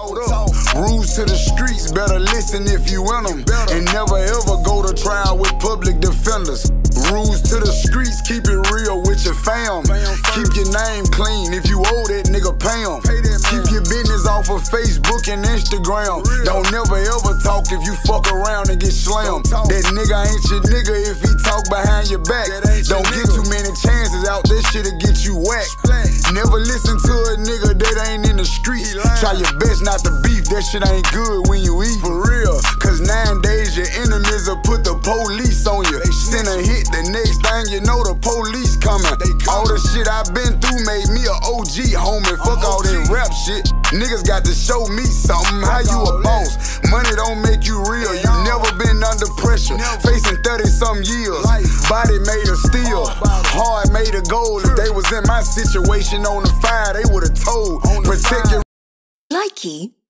Rules to the streets, better listen if you in them. And never ever go to trial with public defenders. Rules to the streets, keep it real with your fam. Keep your name clean, if you owe that nigga, pay him. Keep your business off of Facebook and Instagram. Don't never ever talk if you fuck around and get slammed. That nigga ain't your nigga if he talk behind your back. Don't get too many chances out, this shit'll get you whacked. Never listen to a nigga that ain't in the street. Try your best not to beef, that shit ain't good when you eat. For real, cause nowadays your enemies will put the police on you. Send a hit, the next thing you know the police coming. All the shit I been through made me a OG, homie. Fuck all that rap shit. Niggas got to show me something. How you a boss? Money don't make you real. You never been under pressure. Facing 30-something years. Body made of steel. Heart made of gold. If they was in my situation on the fire, they would've told. Protect your Likey.